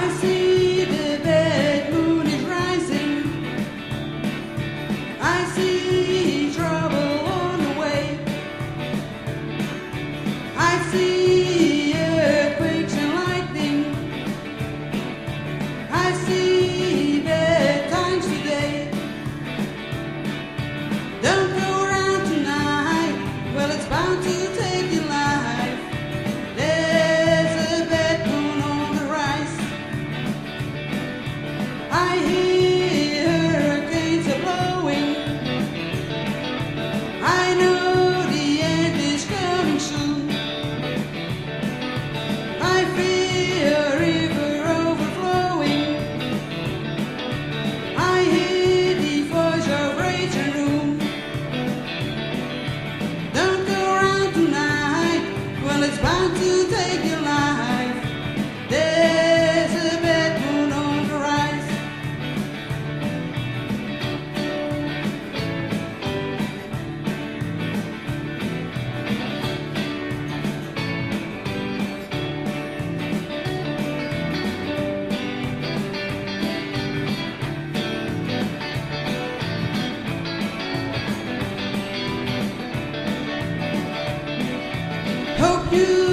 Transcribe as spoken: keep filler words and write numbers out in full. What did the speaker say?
I see the bad moon is rising. I see trouble on the way. I see earthquakes and lightning. I see bad times today. Don't go around tonight. Well, it's bound to take your life. There's a bad moon on the rise. I hear hurricanes are blowing. I know the end is coming soon. I feel a river overflowing. I hear the voice of rage and ruin. Don't go around tonight. Well, it's bound to take your life. There's a bad moon on the rise. Hope you